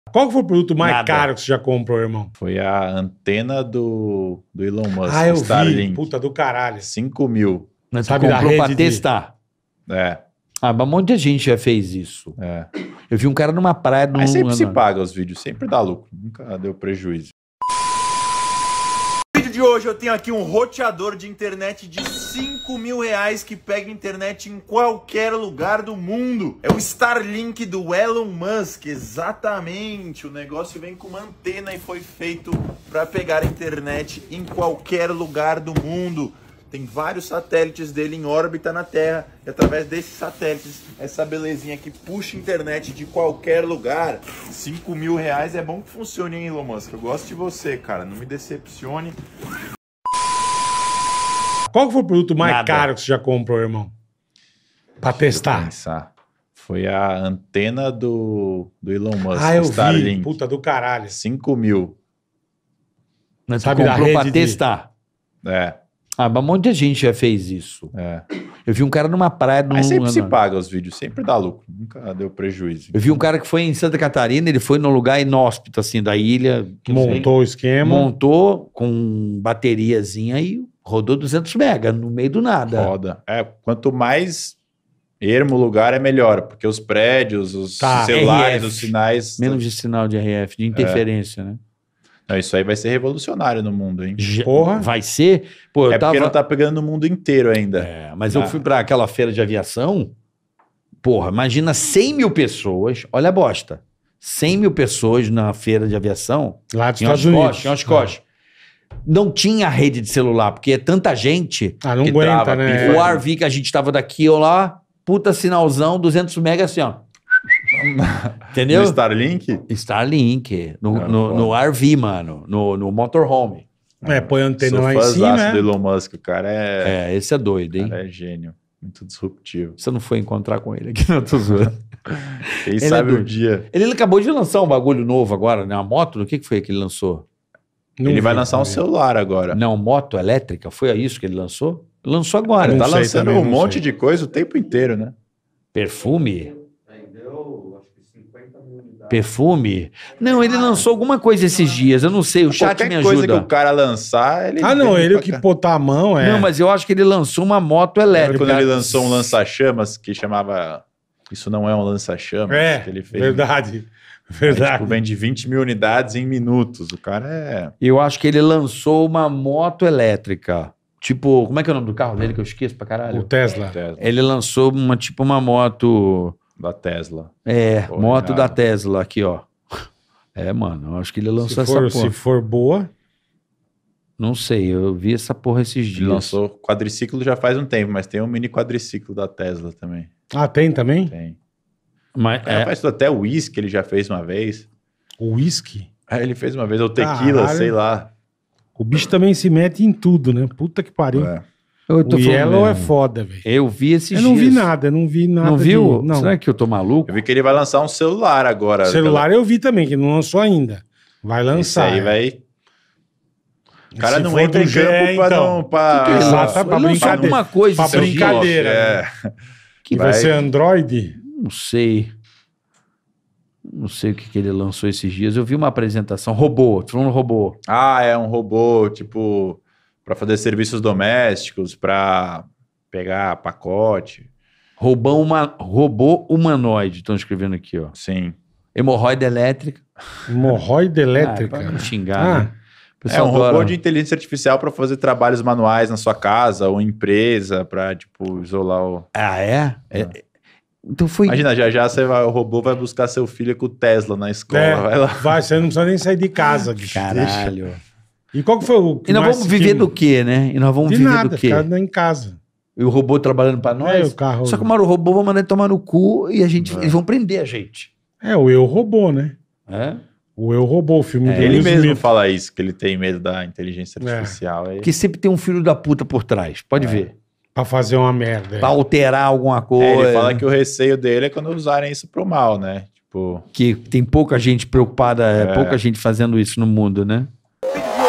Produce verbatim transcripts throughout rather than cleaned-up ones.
Qual que foi o produto mais Nada. caro que você já comprou, irmão? Foi a antena do, do Elon Musk. Ah, eu Starlink. vi. Puta do caralho. cinco mil. Mas Sabe, tu da comprou pra rede de- testar. É, Ah, mas um monte de gente já fez isso. é. Eu vi um cara numa praia... Num, Mas sempre se num- paga os vídeos, sempre dá lucro. Nunca deu prejuízo. No vídeo de hoje eu tenho aqui um roteador de internet de cinco mil reais que pega internet em qualquer lugar do mundo. É o Starlink do Elon Musk, exatamente. O negócio vem com uma antena e foi feito para pegar internet em qualquer lugar do mundo. Tem vários satélites dele em órbita na Terra e através desses satélites, essa belezinha aqui puxa internet de qualquer lugar. cinco mil reais é bom que funcione, hein, Elon Musk? Eu gosto de você, cara. Não me decepcione. Qual que foi o produto mais Nada. caro que você já comprou, irmão? Pra testar. Pensar. Foi a antena do, do Elon Musk. Ah, eu Starlink. vi. Puta do caralho. cinco mil. Mas tu Sabe, da comprou pra rede de- testar. É, Ah, mas um monte de gente já fez isso. é. Eu vi um cara numa praia... Num, Mas sempre se num- paga os vídeos, sempre dá lucro. Nunca deu prejuízo. Eu vi um cara que foi em Santa Catarina, ele foi num lugar inóspito, assim, da ilha. que não sei, Montou o esquema. montou com bateriazinha e rodou duzentos mega no meio do nada. Roda. É, quanto mais ermo o lugar, é melhor. Porque os prédios, os Tá. celulares, R F. os sinais... Menos de sinal de R F, de interferência, né? Não, isso aí vai ser revolucionário no mundo, hein? Já- Porra. Vai ser... Pô, eu É tava... porque não tá pegando no mundo inteiro ainda. É, mas eu Ah. fui pra aquela feira de aviação, porra, imagina cem mil pessoas, olha a bosta, cem mil pessoas na feira de aviação, Lá dos em Estados Unidos. Oshkosh, em Oshkosh. Não tinha rede de celular, porque é tanta gente, Ah, não Que aguenta, trava, né? pifa. o R V que a gente tava daqui ou lá, puta sinalzão, duzentos mega assim, ó. Entendeu? No Starlink? Starlink, no, Ah, no, foda. no R V, mano, no, no motorhome. É, põe a antena Sou lá em fãzaço cima, né? do Elon Musk. O cara é, É, esse é doido, hein? cara é gênio. Muito disruptivo. Você não foi encontrar com ele aqui, não tô zoando. Quem Ele é sabe o doido. dia. Ele acabou de lançar um bagulho novo agora, né? Uma moto, o que, que foi que ele lançou? Não Ele vai vi lançar um também. celular agora. Não, moto elétrica, foi isso que ele lançou? Lançou agora. Ele não tá sei lançando também, um não monte sei. de coisa o tempo inteiro, né? Perfume? Perfume? Não, ele lançou alguma coisa esses dias, eu não sei, o chat Qualquer me coisa ajuda. que o cara lançar, ele... Ah, não, vem ele pra que cá. botar a mão, é. Não, mas eu acho que ele lançou uma moto Lembra elétrica. quando ele lançou um lança-chamas que chamava... Isso não é um lança-chamas? É, que ele fez. verdade. Aí, Verdade. tipo, vende vinte mil unidades em minutos. O cara é... Eu acho que ele lançou uma moto elétrica. Tipo, como é que é o nome do carro dele que eu esqueço pra O caralho? Tesla. Tesla, Ele lançou uma, tipo uma moto... da Tesla. É, Pô, moto irado. da Tesla aqui, ó. É, mano, eu acho que ele lançou Se for, essa porra. se for boa, Não sei, eu vi essa porra esses dias. Ele lançou quadriciclo já faz um tempo, mas tem um mini quadriciclo da Tesla também. ah, tem também? Tem. Mas, É. é, Faz tudo, até o uísque ele já fez uma vez. O whisky. Aí ele fez uma vez, ou tequila, Caralho. sei lá. O bicho também se mete em tudo, né? Puta que pariu. É. eu tô O falando Yellow é mesmo. foda, velho. Eu vi esses Eu não dias. vi nada, eu não vi nada. Não viu? de- Não. Será que eu tô maluco? Eu vi que ele vai lançar um celular agora. Celular eu vi também, que não lançou ainda. Vai Isso lançar. aí é. vai... O cara Se não for entra do em campo G, pra então. não... Pra... Que que ele Exato, lançou? pra Ele lançou brincadeira. alguma coisa Pra esses dias. brincadeira. É. Que vai, Vai- ser Android? Não sei. Não sei o que, que ele lançou esses dias. Eu vi uma apresentação. Robô, tô falando robô. Ah, é um robô, tipo, pra fazer serviços domésticos, pra pegar pacote. Robô, uma, robô humanoide, estão escrevendo aqui, ó. Sim. Hemorroida elétrica. Hemorroida Ah, elétrica. pra não xingar, Ah. né? O É pessoal um robô adora- de inteligência artificial pra fazer trabalhos manuais na sua casa ou empresa, pra, tipo, isolar o... Ah, é? É. Então foi... Imagina, já já você vai, o robô vai buscar seu filho com o Tesla na escola. É, Vai lá. vai, você não precisa nem sair de casa. bicho. Caralho. Deixa. E qual que foi o que E nós mais vamos viver que- do quê, né? E nós vamos De viver nada, do quê? ficar em casa. E o robô trabalhando pra É, nós? o carro... Só que uma hora o robô vai mandar ele tomar no cu e a gente, eles vão prender a gente. É, o Eu Robô, né? É? O Eu Robô, o filme É, do Ele Will mesmo Smith. fala isso, que ele tem medo da inteligência É. artificial. Aí- Porque sempre tem um filho da puta por trás, pode ver. Pra fazer uma merda. é. Pra alterar alguma coisa. É, ele fala que o receio dele é quando usarem isso pro mal, né? Tipo, Que tem pouca gente preocupada, é. É. pouca gente fazendo isso no mundo, né? No vídeo de hoje eu tenho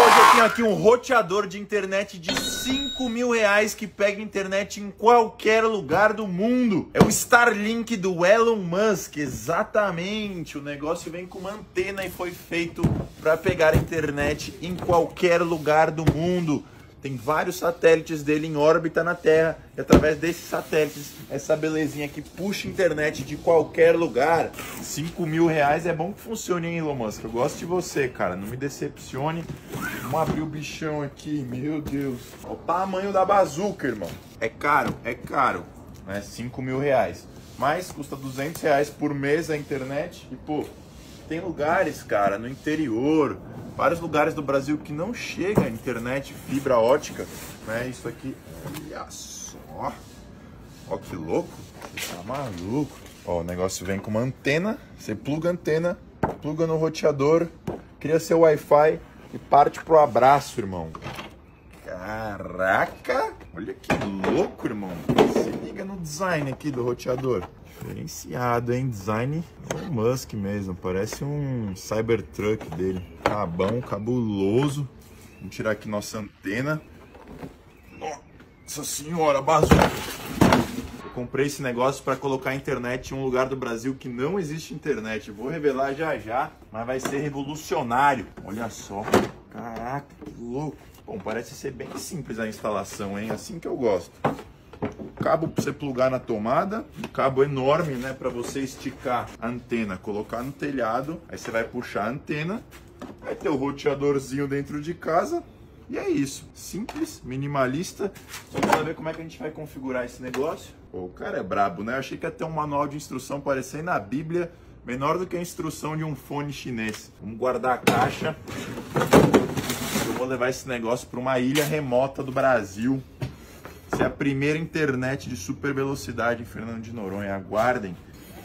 tenho aqui um roteador de internet de cinco mil reais que pega internet em qualquer lugar do mundo. É o Starlink do Elon Musk, exatamente. O negócio vem com uma antena e foi feito para pegar internet em qualquer lugar do mundo. Tem vários satélites dele em órbita na Terra e através desses satélites, essa belezinha aqui puxa internet de qualquer lugar. cinco mil reais é bom que funcione, hein, Elon Musk? Eu gosto de você, cara. Não me decepcione. Vamos abrir o bichão aqui, meu Deus. Olha o tamanho da bazuca, irmão. É caro, é caro, né? cinco mil reais. Mas custa duzentos reais por mês a internet. E, pô, tem lugares, cara, no interior, vários lugares do Brasil que não chega a internet fibra ótica, né? Isso aqui, olha só. Ó que louco. Você tá maluco. Ó, o negócio vem com uma antena. Você pluga a antena, pluga no roteador, cria seu Wi-Fi e parte pro abraço, irmão. Caraca! Olha que louco, irmão. Se liga no design aqui do roteador. Diferenciado, hein? Design Elon Musk mesmo. Parece um Cybertruck dele. Cabão, cabuloso. Vamos tirar aqui nossa antena. Nossa senhora, bazuca. Eu comprei esse negócio para colocar a internet em um lugar do Brasil que não existe internet. Vou revelar já já, mas vai ser revolucionário. Olha só. Caraca, que louco. Bom, parece ser bem simples a instalação, hein? Assim que eu gosto. Cabo para você plugar na tomada, um cabo enorme, né, para você esticar a antena, colocar no telhado, aí você vai puxar a antena, vai ter o roteadorzinho dentro de casa, e é isso. Simples, minimalista. Só para ver como é que a gente vai configurar esse negócio. Pô, o cara é brabo, né? Eu achei que ia ter um manual de instrução parecendo na Bíblia, menor do que a instrução de um fone chinês. Vamos guardar a caixa. Eu vou levar esse negócio para uma ilha remota do Brasil. Essa é a primeira internet de super velocidade em Fernando de Noronha. Aguardem.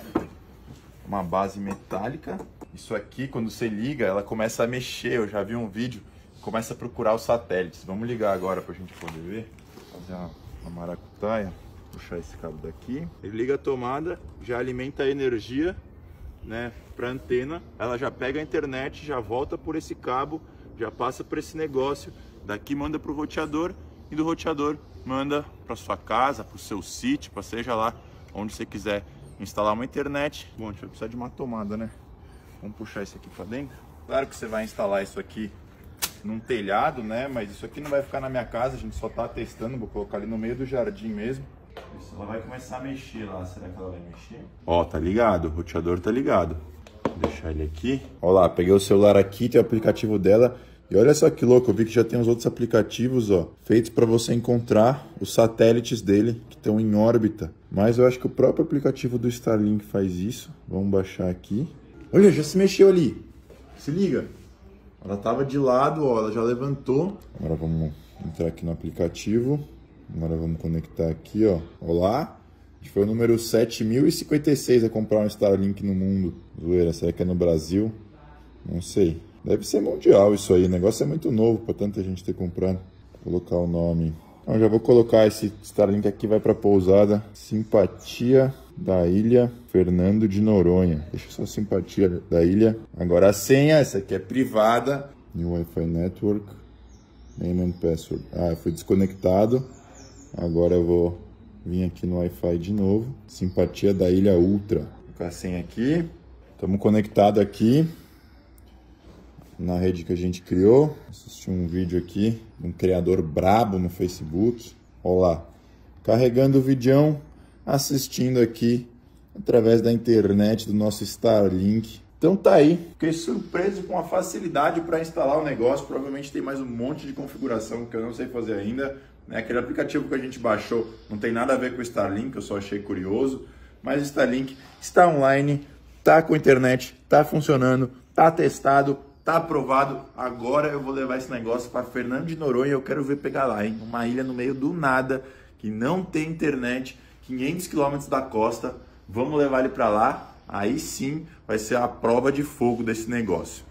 Uma base metálica. Isso aqui, quando você liga, ela começa a mexer. Eu já vi um vídeo. Começa a procurar os satélites. Vamos ligar agora para a gente poder ver. Fazer uma, uma maracutaia. Puxar esse cabo daqui. Ele liga a tomada, já alimenta a energia, né, para a antena. Ela já pega a internet, já volta por esse cabo, já passa por esse negócio. Daqui manda para o roteador e do roteador manda para sua casa, para o seu sítio, para seja lá onde você quiser instalar uma internet. Bom, a gente vai precisar de uma tomada, né? Vamos puxar isso aqui para dentro. Claro que você vai instalar isso aqui num telhado, né? Mas isso aqui não vai ficar na minha casa, a gente só tá testando. Vou colocar ali no meio do jardim mesmo. Ela vai começar a mexer lá. Será que ela vai mexer? Ó, tá ligado, o roteador tá ligado. Vou deixar ele aqui. Ó lá, peguei o celular aqui, tem o aplicativo dela. E olha só que louco, eu vi que já tem uns outros aplicativos, ó, feitos para você encontrar os satélites dele que estão em órbita. Mas eu acho que o próprio aplicativo do Starlink faz isso. Vamos baixar aqui. Olha, já se mexeu ali. Se liga. Ela tava de lado, ó, ela já levantou. Agora vamos entrar aqui no aplicativo. Agora vamos conectar aqui, ó. Olá. A gente foi o número sete mil e cinquenta e seis a comprar um Starlink no mundo. Zoeira, será que é no Brasil? Não sei. Deve ser mundial isso aí, o negócio é muito novo para tanta gente ter comprado. Vou colocar o nome. Então, já vou colocar esse Starlink aqui, vai para pousada Simpatia da Ilha Fernando de Noronha. Deixa só Simpatia da Ilha. Agora a senha, essa aqui é privada. New Wi-Fi Network. Name and Password. Ah, foi desconectado. Agora eu vou vir aqui no Wi-Fi de novo. Simpatia da Ilha Ultra. Vou colocar a senha aqui. Estamos conectados aqui na rede que a gente criou. Assisti um vídeo aqui de um criador brabo no Facebook. Olha lá, carregando o videão, assistindo aqui através da internet do nosso Starlink. Então tá aí, fiquei surpreso com a facilidade para instalar o negócio. Provavelmente tem mais um monte de configuração que eu não sei fazer ainda, né? Aquele aplicativo que a gente baixou não tem nada a ver com o Starlink, eu só achei curioso. Mas o Starlink está online, tá com internet, tá funcionando, tá testado, tá aprovado. Agora eu vou levar esse negócio para Fernando de Noronha. Eu quero ver pegar lá, hein? Uma ilha no meio do nada, que não tem internet, quinhentos quilômetros da costa. Vamos levar ele para lá. Aí sim vai ser a prova de fogo desse negócio.